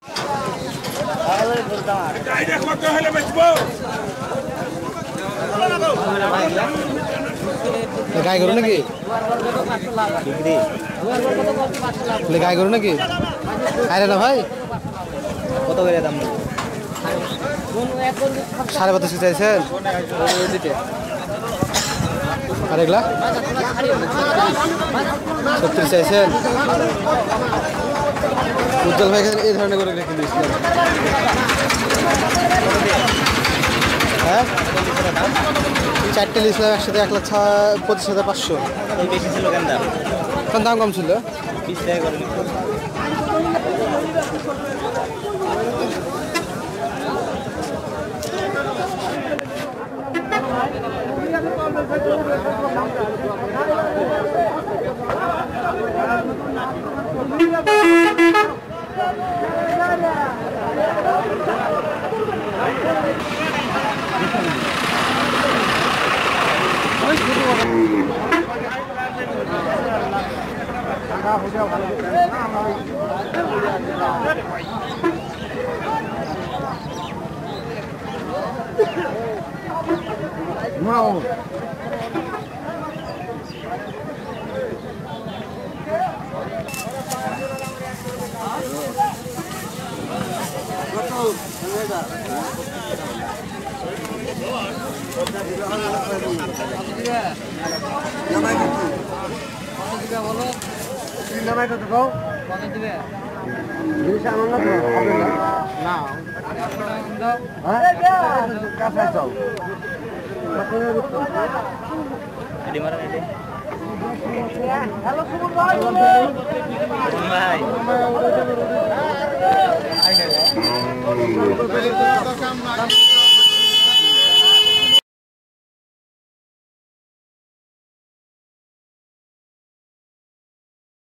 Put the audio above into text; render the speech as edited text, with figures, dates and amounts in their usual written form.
গাই গরু নাকি গাই গরু নাকি আরে না ভাই কত করে দাম 25,500 চাইছেন আর এগুলা 70 চাইছেন উজ্জ্বল ভাই এই ধরনের করে রেখে দিয়েছিলেন হ্যাঁ 4টে লিখলাম একসাথে 1,25,500 বেশি ছিল কেন দাম কম ছিল 20 টাকা করে Mau. Halo,